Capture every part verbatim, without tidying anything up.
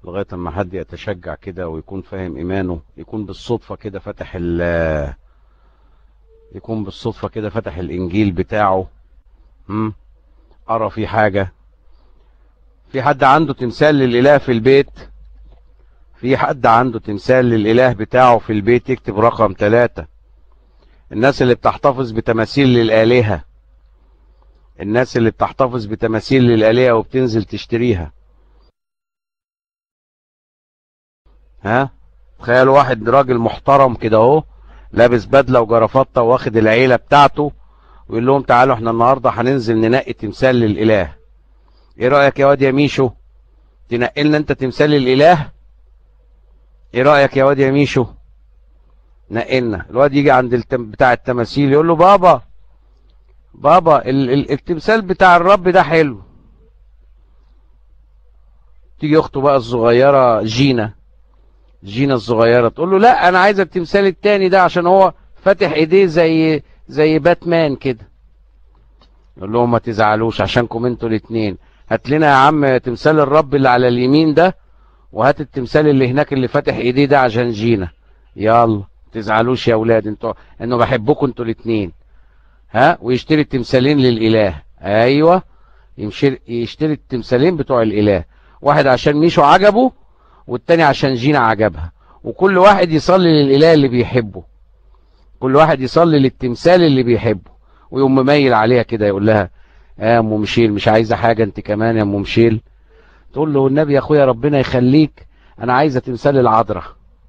لغاية اما حد يتشجع كده ويكون فاهم ايمانه، يكون بالصدفة كده فتح ال يكون بالصدفة كده فتح الانجيل بتاعه. هم؟ قرا في حاجة. في حد عنده تمثال للاله في البيت؟ في حد عنده تمثال للاله بتاعه في البيت؟ يكتب رقم ثلاثة. الناس اللي بتحتفظ بتماثيل للآلهة، الناس اللي بتحتفظ بتماثيل للآلهة وبتنزل تشتريها. ها، تخيل واحد راجل محترم كده اهو، لابس بدلة وجرافطة واخد العيلة بتاعته ويقول لهم تعالوا احنا النهاردة هننزل ننقي تمثال للإله. ايه رأيك يا واد يا ميشو؟ تنقي لنا انت تمثال للإله؟ ايه رأيك يا واد يا ميشو؟ نقلنا. الواد يجي عند التم بتاع التماثيل يقول له بابا بابا ال ال التمثال بتاع الرب ده حلو. تيجي اخته بقى الصغيرة جينا، جينا الصغيرة تقول له لا انا عايزة التمثال التاني ده عشان هو فاتح ايديه زي زي باتمان كده. يقول لهم ما تزعلوش عشانكم انتوا الاتنين، هات لنا يا عم تمثال الرب اللي على اليمين ده، وهات التمثال اللي هناك اللي فاتح ايديه ده عشان جينا. يلا تزعلوش يا اولاد، انتوا انه بحبكم انتوا الاتنين. ها، ويشتري التمثالين للاله. ايوه، يمشي يشتري التمثالين بتوع الاله، واحد عشان ميشو عجبه والتاني عشان جينا عجبها، وكل واحد يصلي للاله اللي بيحبه، كل واحد يصلي للتمثال اللي بيحبه، ويقوم مميل عليها كده يقول لها يا ام مشيل مش عايزه حاجه انت كمان يا ام مشيل؟ تقول له والنبي يا اخويا ربنا يخليك انا عايزه تمثال العذراء،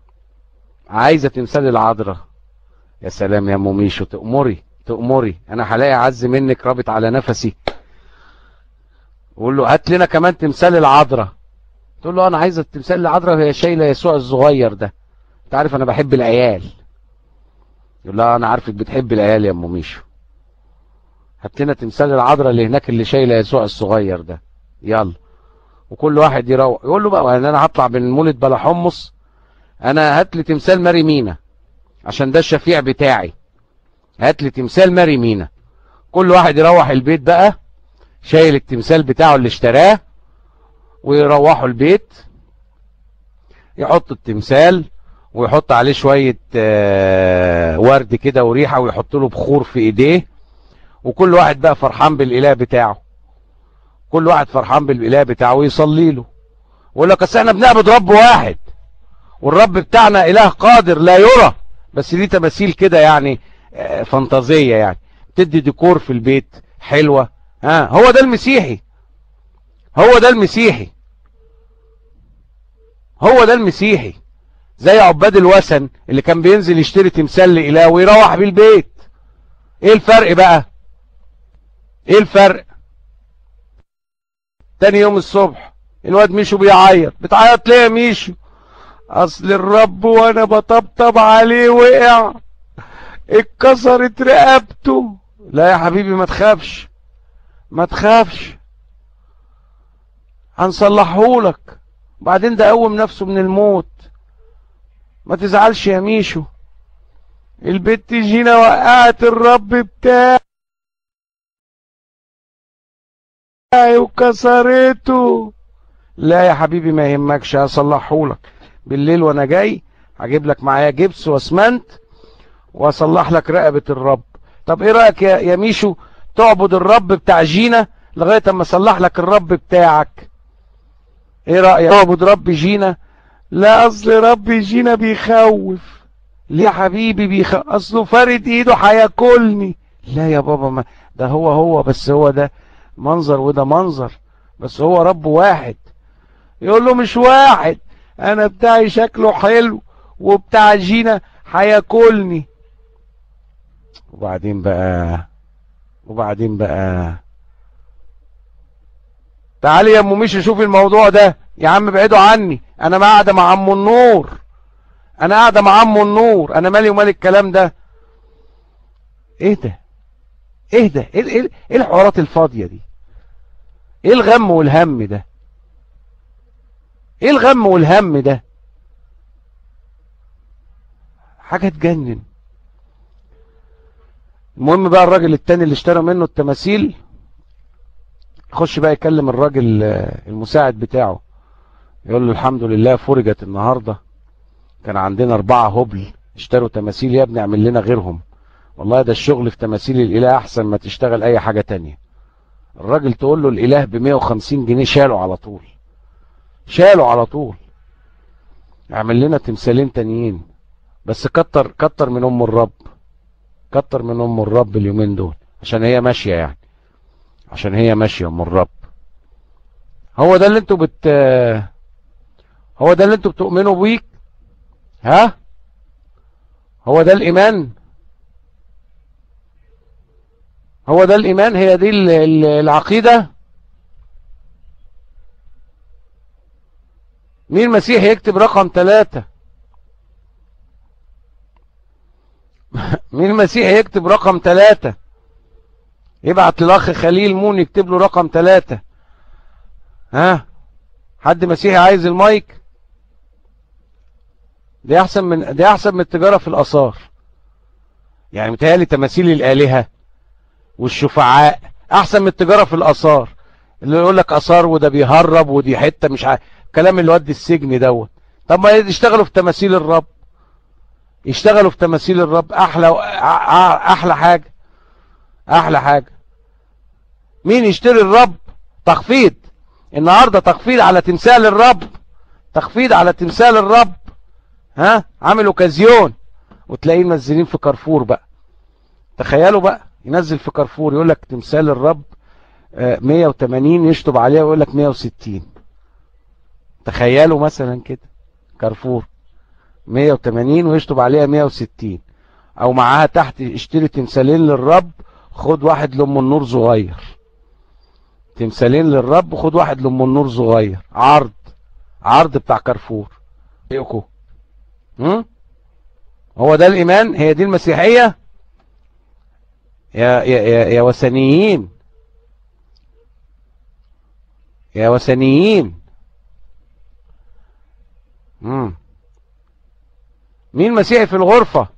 عايزه تمثال العذراء. يا سلام يا ام ميشو، تأمري تأمري، انا هلاقي اعز منك رابط على نفسي. قول له هات لنا كمان تمثال العذراء. تقول له انا عايزه التمثال العذراء وهي شايله يسوع الصغير ده، انت عارف انا بحب العيال. يقول لها انا عارفك بتحب العيال يا ام ميشو، هات لنا تمثال العذراء اللي هناك اللي شايله يسوع الصغير ده. يلا، وكل واحد يروح يقول له بقى انا هطلع من المولد بلا حمص، انا هات لي تمثال ماري مينا عشان ده الشفيع بتاعي، هات لي تمثال ماري مينا. كل واحد يروح البيت بقى شايل التمثال بتاعه اللي اشتراه، ويروحوا البيت يحط التمثال ويحط عليه شوية ورد كده وريحة، ويحط له بخور في ايديه، وكل واحد بقى فرحان بالاله بتاعه، كل واحد فرحان بالاله بتاعه ويصلي له، ويقول لك اصل احنا بنعبد رب واحد، والرب بتاعنا اله قادر لا يرى، بس دي تماثيل كده يعني فانتازية، يعني تدي ديكور في البيت حلوة. ها، هو ده المسيحي، هو ده المسيحي، هو ده المسيحي. زي عباد الوثن اللي كان بينزل يشتري تمثال لإله ويروح بالبيت. ايه الفرق بقى؟ ايه الفرق؟ تاني يوم الصبح الواد ميشو بيعيط. بتعيط ليه يا ميشو؟ اصل الرب وانا بطبطب عليه وقع، اتكسرت رقبته. لا يا حبيبي ما تخافش، ما تخافش، هنصلحهولك، وبعدين ده قوم نفسه من الموت، ما تزعلش يا ميشو. البت جينا وقعت الرب بتاعي وكسرته. لا يا حبيبي ما يهمكش، هصلحهولك بالليل وانا جاي، هجيب لك معايا جبس واسمنت واصلح لك رقبة الرب. طب ايه رأيك يا, يا ميشو تعبد الرب بتاع جينا لغاية اما اصلح لك الرب بتاعك؟ ايه رأيك تعبد رب جينا؟ لا اصل رب جينا بيخوف. ليه يا حبيبي بيخوف؟ اصله فارد ايده هياكلني. لا يا بابا، ما ده هو هو بس هو ده منظر وده منظر، بس هو رب واحد. يقول له مش واحد، انا بتاعي شكله حلو وبتاع جينا هياكلني. وبعدين بقى وبعدين بقى تعالي يا ام ميشو شوفي الموضوع ده. يا عم ابعدوا عني، انا ما قاعده مع ام النور، انا قاعده مع ام النور، انا مالي ومال الكلام ده. ايه ده؟ ايه ده؟ ايه ايه ايه الحوارات الفاضيه دي؟ ايه الغم والهم ده؟ ايه الغم والهم ده؟ حاجه تجنن. المهم بقى الراجل التاني اللي اشترى منه التماثيل يخش بقى يكلم الراجل المساعد بتاعه، يقول له الحمد لله فرجت النهارده، كان عندنا اربعه هبل اشتروا تماثيل، يا ابني اعمل لنا غيرهم، والله ده الشغل في تماثيل الاله احسن ما تشتغل اي حاجه تانية. الراجل تقول له الاله ب مية وخمسين جنيه، شاله على طول، شاله على طول. اعمل لنا تمثالين تانيين، بس كتر كتر من ام الرب، كتر من ام الرب اليومين دول، عشان هي ماشيه يعني، عشان هي ماشيه ام الرب. هو ده اللي انتوا بت هو ده اللي انتوا بتؤمنوا بيه؟ ها؟ هو ده الايمان؟ هو ده الايمان؟ هي دي ال- ال- العقيده؟ مين مسيح يكتب رقم ثلاثة؟ مين المسيح يكتب رقم ثلاثة؟ يبعت للاخ خليل مون يكتب له رقم ثلاثة. ها؟ حد مسيحي عايز المايك؟ دي احسن من دي احسن من التجارة في الاثار. يعني متهيألي تماثيل الالهة والشفعاء احسن من التجارة في الاثار، اللي يقول لك اثار وده بيهرب ودي حتة مش عارف كلام اللي ودي السجن دوت. طب ما يشتغلوا في تماثيل الرب، يشتغلوا في تماثيل الرب، احلى احلى حاجة، احلى حاجة. مين يشتري الرب؟ تخفيض النهارده، تخفيض على تمثال الرب، تخفيض على تمثال الرب. ها؟ عامل اوكازيون، وتلاقيه منزلين في كارفور بقى. تخيلوا بقى، ينزل في كارفور يقول لك تمثال الرب مية وتمانين، يشطب عليها ويقول لك مية وستين. تخيلوا مثلا كده، كارفور مية وتمانين ويشطب عليها مية وستين، او معاها تحت اشتري تمثالين للرب خد واحد لام النور صغير، تمثالين للرب خد واحد لام النور صغير، عرض، عرض بتاع كارفور. ايكو هم؟ هو ده الايمان؟ هي دي المسيحيه؟ يا يا يا, يا وثنيين، يا وثنيين. امم مين مسيحي في الغرفه؟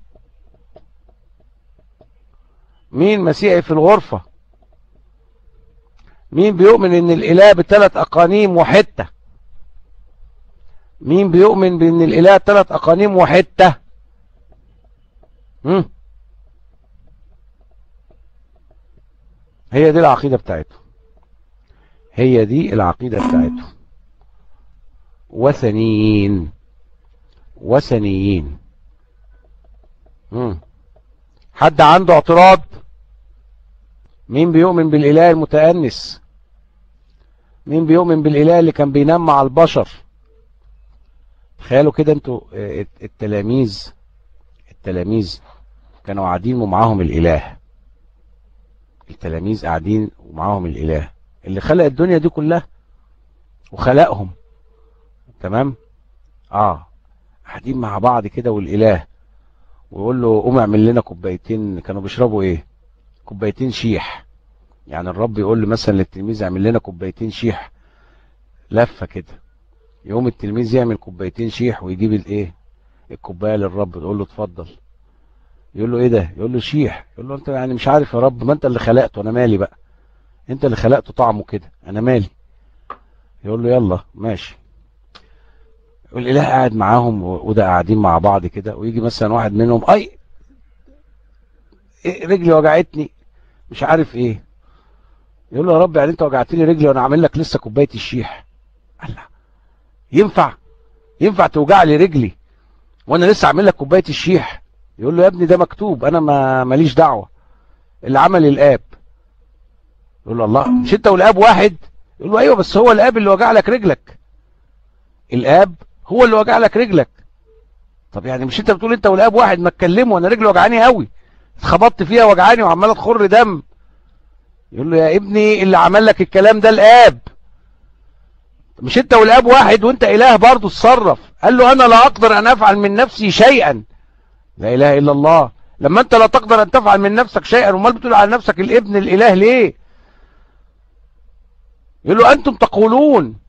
مين مسيحي في الغرفه؟ مين بيؤمن ان الاله بثلاث اقانيم وحته؟ مين بيؤمن بان الاله ثلاث اقانيم وحته؟ امم هي دي العقيده بتاعته، هي دي العقيده بتاعته. وثنيين، وثنيين. امم حد عنده اعتراض؟ مين بيؤمن بالاله المتأنس؟ مين بيؤمن بالاله اللي كان بينام مع البشر؟ تخيلوا كده انتوا، التلاميذ التلاميذ كانوا قاعدين ومعاهم الاله، التلاميذ قاعدين ومعاهم الاله اللي خلق الدنيا دي كلها وخلقهم، تمام؟ اه قاعدين مع بعض كده، والاله ويقول له قوم اعمل لنا كوبايتين. كانوا بيشربوا ايه؟ كوبايتين شيح. يعني الرب يقول له مثلا للتلميذ اعمل لنا كوبايتين شيح، لفه كده، يقوم التلميذ يعمل كوبايتين شيح ويجيب الايه، الكوبايه للرب، تقول له اتفضل. يقول له ايه ده؟ يقول له شيح. يقول له انت يعني مش عارف يا رب؟ ما انت اللي خلقته، انا مالي بقى، انت اللي خلقته طعمه كده، انا مالي. يقول له يلا ماشي. والاله قاعد معاهم وده قاعدين مع بعض كده، ويجي مثلا واحد منهم اي إيه رجلي وجعتني مش عارف ايه، يقول له يا رب يعني انت وجعت لي رجلي وانا عامل لك لسه كوبايه الشيح؟ الله، ينفع؟ ينفع توجع لي رجلي وانا لسه عامل لك كوبايه الشيح؟ يقول له يا ابني ده مكتوب، انا ما ماليش دعوه، اللي عمل الاب. يقول له الله، مش انت والاب واحد؟ يقول له ايوه، بس هو الاب اللي وجع لك رجلك، الاب هو اللي وجع لك رجلك. طب يعني مش انت بتقول انت والاب واحد؟ ما تكلمه، انا رجلي وجعاني قوي، اتخبطت فيها وجعاني وعماله تخر دم. يقول له يا ابني اللي عمل لك الكلام ده الاب، مش انت والاب واحد وانت اله برضه، اتصرف. قال له انا لا اقدر ان افعل من نفسي شيئا. لا اله الا الله. لما انت لا تقدر ان تفعل من نفسك شيئا، امال بتقول على نفسك الابن الاله ليه؟ يقول له انتم تقولون